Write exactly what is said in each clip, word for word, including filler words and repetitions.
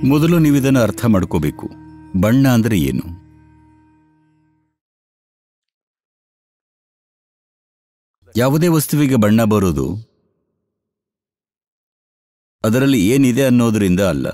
ಮೊದಲು ನೀವು ಇದನ್ನು ಅರ್ಥ ಮಾಡ್ಕೋಬೇಕು. ಬಣ್ಣ ಅಂದ್ರೆ ಏನು? ಯಾವುದೇ ವಸ್ತುವಿಗೆ ಬಣ್ಣ ಬರೋದು ಅದರಲ್ಲಿ ಏನಿದೆ ಅನ್ನೋದರಿಂದ ಅಲ್ಲ,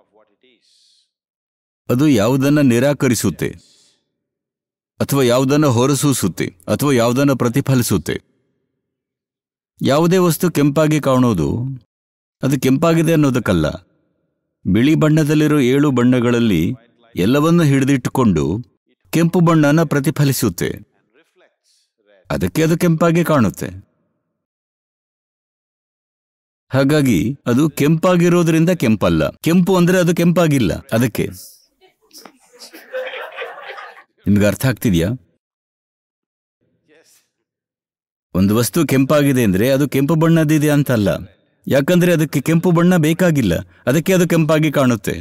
ಅದು ಯಾವುದನ್ನ ನಿರಾಕರಿಸುತ್ತೆ ಅಥವಾ ಯಾವುದನ್ನ ಹೊರಸೂಸುತ್ತೆ ಅಥವಾ ಯಾವುದನ್ನ ಪ್ರತಿಫಲಿಸುತ್ತೆ. ಯಾವುದೇ ವಸ್ತು ಕೆಂಪಾಗಿ ಕಾಣೋದು ಅದು ಕೆಂಪಾಗಿದೆ ಅನ್ನೋದಕ್ಕಲ್ಲ. ಬಿಳಿ ಬಣ್ಣದಲ್ಲಿರೋ ಏಳು ಬಣ್ಣಗಳಲ್ಲಿ ಎಲ್ಲವನ್ನೂ ಹಿಡಿದಿಟ್ಟುಕೊಂಡು ಕೆಂಪು ಬಣ್ಣನ ಪ್ರತಿಫಲಿಸುತ್ತೆ, ಅದಕ್ಕೆ ಅದು ಕೆಂಪಾಗಿ ಕಾಣುತ್ತೆ. ಹಾಗಾಗಿ ಅದು ಕೆಂಪಾಗಿರೋದ್ರಿಂದ ಕೆಂಪಲ್ಲ. ಕೆಂಪು ಅಂದ್ರೆ ಅದು ಕೆಂಪಾಗಿಲ್ಲ. ಅದಕ್ಕೆ ನಿಮ್ಗೆ ಅರ್ಥ ಆಗ್ತಿದ್ಯಾ? ಒಂದು ವಸ್ತು ಕೆಂಪಾಗಿದೆ ಅಂದ್ರೆ ಅದು ಕೆಂಪು ಬಣ್ಣದಿದೆ ಅಂತಲ್ಲ, ಯಾಕಂದ್ರೆ ಅದಕ್ಕೆ ಕೆಂಪು ಬಣ್ಣ ಬೇಕಾಗಿಲ್ಲ, ಅದಕ್ಕೆ ಅದು ಕೆಂಪಾಗಿ ಕಾಣುತ್ತೆ.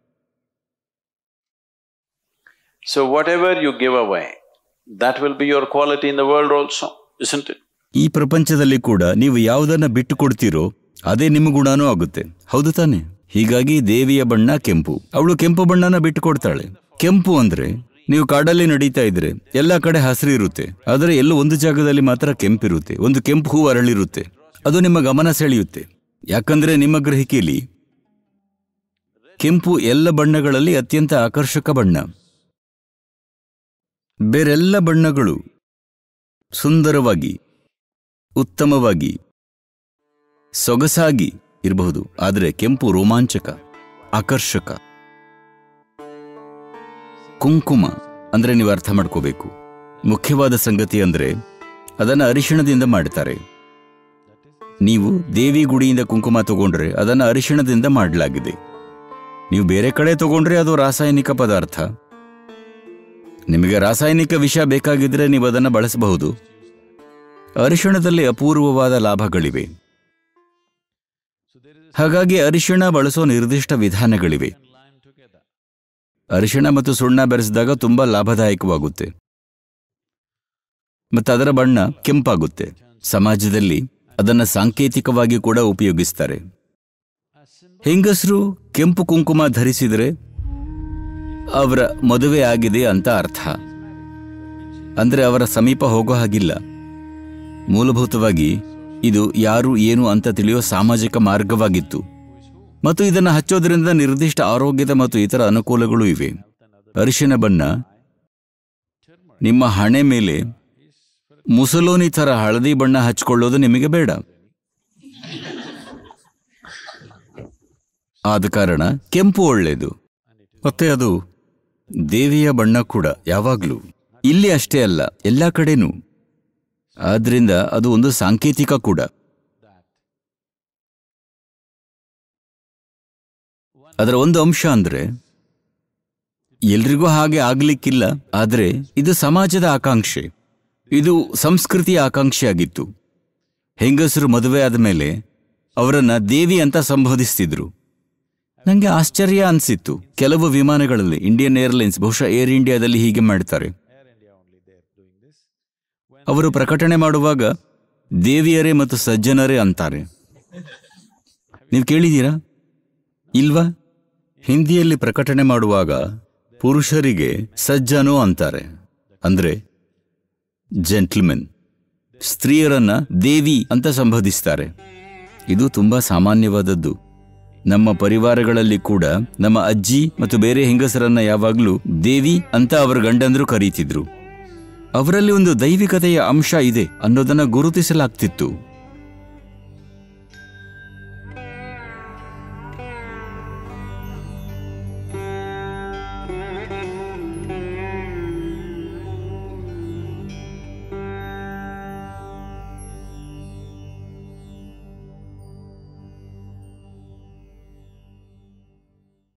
So whatever you give away, that will be your quality in the world also, isn't it? ಈ ಪ್ರಪಂಚದಲ್ಲಿ ಕೂಡ ನೀವು ಯಾವುದನ್ನ ಬಿಟ್ಟು ಕೊಡ್ತೀರೋ ಅದೇ ನಿಮ್ಮ ಗುಣನೂ ಆಗುತ್ತೆ, ಹೌದು ತಾನೆ? ಹೀಗಾಗಿ ದೇವಿಯ ಬಣ್ಣ ಕೆಂಪು, ಅವಳು ಕೆಂಪು ಬಣ್ಣನ ಬಿಟ್ಟು ಕೊಡ್ತಾಳೆ. ಕೆಂಪು ಅಂದ್ರೆ ನೀವು ಕಾಡಲ್ಲಿ ನಡೀತಾ ಇದ್ರೆ ಎಲ್ಲ ಕಡೆ ಹಸಿರು ಇರುತ್ತೆ, ಆದರೆ ಎಲ್ಲೋ ಒಂದು ಜಾಗದಲ್ಲಿ ಮಾತ್ರ ಕೆಂಪಿರುತ್ತೆ, ಒಂದು ಕೆಂಪು ಹೂ ಅರಳಿರುತ್ತೆ. ಅದು ನಿಮ್ಮ ಗಮನ ಸೆಳೆಯುತ್ತೆ, ಯಾಕಂದ್ರೆ ನಿಮ್ಮ ಗ್ರಹಿಕೆಯಲ್ಲಿ ಕೆಂಪು ಎಲ್ಲ ಬಣ್ಣಗಳಲ್ಲಿ ಅತ್ಯಂತ ಆಕರ್ಷಕ ಬಣ್ಣ. ಬೇರೆಲ್ಲ ಬಣ್ಣಗಳು ಸುಂದರವಾಗಿ, ಉತ್ತಮವಾಗಿ, ಸೊಗಸಾಗಿ ಇರಬಹುದು, ಆದರೆ ಕೆಂಪು ರೋಮಾಂಚಕ, ಆಕರ್ಷಕ. ಕುಂಕುಮ ಅಂದ್ರೆ ನೀವು ಅರ್ಥ ಮಾಡ್ಕೋಬೇಕು, ಮುಖ್ಯವಾದ ಸಂಗತಿ ಅಂದ್ರೆ ಅದನ್ನು ಅರಿಶಿಣದಿಂದ ಮಾಡ್ತಾರೆ. ನೀವು ದೇವಿ ಗುಡಿಯಿಂದ ಕುಂಕುಮ ತಗೊಂಡ್ರೆ ಅದನ್ನು ಅರಿಶಿಣದಿಂದ ಮಾಡಲಾಗಿದೆ. ನೀವು ಬೇರೆ ಕಡೆ ತಗೊಂಡ್ರೆ ಅದು ರಾಸಾಯನಿಕ ಪದಾರ್ಥ. ನಿಮಗೆ ರಾಸಾಯನಿಕ ವಿಷ ಬೇಕಾಗಿದ್ರೆ ನೀವು ಅದನ್ನು ಬಳಸಬಹುದು. ಅರಿಶಿಣದಲ್ಲಿ ಅಪೂರ್ವವಾದ ಲಾಭಗಳಿವೆ. ಹಾಗಾಗಿ ಅರಿಶಿಣ ಬಳಸೋ ನಿರ್ದಿಷ್ಟ ವಿಧಾನಗಳಿವೆ. ಅರಿಶಿಣ ಮತ್ತು ಸುಣ್ಣ ಬೆರೆಸಿದಾಗ ತುಂಬಾ ಲಾಭದಾಯಕವಾಗುತ್ತೆ ಮತ್ತು ಅದರ ಬಣ್ಣ ಕೆಂಪಾಗುತ್ತೆ. ಸಮಾಜದಲ್ಲಿ ಅದನ್ನು ಸಾಂಕೇತಿಕವಾಗಿ ಕೂಡ ಉಪಯೋಗಿಸ್ತಾರೆ. ಹೆಂಗಸರು ಕೆಂಪು ಕುಂಕುಮ ಧರಿಸಿದರೆ ಅವರ ಮದುವೆ ಆಗಿದೆ ಅಂತ ಅರ್ಥ. ಅಂದ್ರೆ ಅವರ ಸಮೀಪ ಹೋಗೋ ಹಾಗಿಲ್ಲ. ಮೂಲಭೂತವಾಗಿ ಇದು ಯಾರು ಏನು ಅಂತ ತಿಳಿಯೋ ಸಾಮಾಜಿಕ ಮಾರ್ಗವಾಗಿತ್ತು ಮತ್ತು ಇದನ್ನು ಹಚ್ಚೋದ್ರಿಂದ ನಿರ್ದಿಷ್ಟ ಆರೋಗ್ಯದ ಮತ್ತು ಇತರ ಅನುಕೂಲಗಳು ಇವೆ. ಅರಿಶಿನ ಬಣ್ಣ ನಿಮ್ಮ ಹಣೆ ಮೇಲೆ ಮುಸಲೋನಿ ಥರ ಹಳದಿ ಬಣ್ಣ ಹಚ್ಕೊಳ್ಳೋದು ನಿಮಗೆ ಬೇಡ. ಆದ ಕಾರಣ ಕೆಂಪು ಒಳ್ಳೆಯದು. ಮತ್ತೆ ಅದು ದೇವಿಯ ಬಣ್ಣ ಕೂಡ ಯಾವಾಗಲೂ. ಇಲ್ಲಿ ಅಷ್ಟೇ ಅಲ್ಲ, ಎಲ್ಲ ಕಡೆನೂ. ಆದ್ರಿಂದ ಅದು ಒಂದು ಸಾಂಕೇತಿಕ ಕೂಡ. ಅದರ ಒಂದು ಅಂಶ ಅಂದ್ರೆ ಎಲ್ರಿಗೂ ಹಾಗೆ ಆಗ್ಲಿಕ್ಕಿಲ್ಲ, ಆದರೆ ಇದು ಸಮಾಜದ ಆಕಾಂಕ್ಷೆ, ಇದು ಸಂಸ್ಕೃತಿಯ ಆಕಾಂಕ್ಷೆ ಆಗಿತ್ತು. ಹೆಂಗಸರು ಮದುವೆ ಆದಮೇಲೆ ಅವರನ್ನ ದೇವಿ ಅಂತ ಸಂಬೋಧಿಸ್ತಿದ್ರು. ನನಗೆ ಆಶ್ಚರ್ಯ ಅನಿಸಿತ್ತು. ಕೆಲವು ವಿಮಾನಗಳಲ್ಲಿ, ಇಂಡಿಯನ್ ಏರ್ಲೈನ್ಸ್, ಬಹುಶಃ ಏರ್ ಇಂಡಿಯಾದಲ್ಲಿ ಹೀಗೆ ಮಾಡ್ತಾರೆ. ಅವರು ಪ್ರಕಟಣೆ ಮಾಡುವಾಗ ದೇವಿಯರೇ ಮತ್ತು ಸಜ್ಜನರೇ ಅಂತಾರೆ. ನೀವು ಕೇಳಿದ್ದೀರಾ ಇಲ್ವಾ? ಹಿಂದಿಯಲ್ಲಿ ಪ್ರಕಟಣೆ ಮಾಡುವಾಗ ಪುರುಷರಿಗೆ ಸಜ್ಜನೋ ಅಂತಾರೆ, ಅಂದ್ರೆ ಜೆಂಟ್ಲ್ಮೆನ್. ಸ್ತ್ರೀಯರನ್ನ ದೇವಿ ಅಂತ ಸಂಬೋಧಿಸ್ತಾರೆ. ಇದು ತುಂಬಾ ಸಾಮಾನ್ಯವಾದದ್ದು. ನಮ್ಮ ಪರಿವಾರಗಳಲ್ಲಿ ಕೂಡ ನಮ್ಮ ಅಜ್ಜಿ ಮತ್ತು ಬೇರೆ ಹೆಂಗಸರನ್ನ ಯಾವಾಗಲೂ ದೇವಿ ಅಂತ ಅವರ ಗಂಡಂದ್ರು ಕರೀತಿದ್ರು. ಅವರಲ್ಲಿ ಒಂದು ದೈವಿಕತೆಯ ಅಂಶ ಇದೆ ಅನ್ನೋದನ್ನ ಗುರುತಿಸಲಾಗ್ತಿತ್ತು.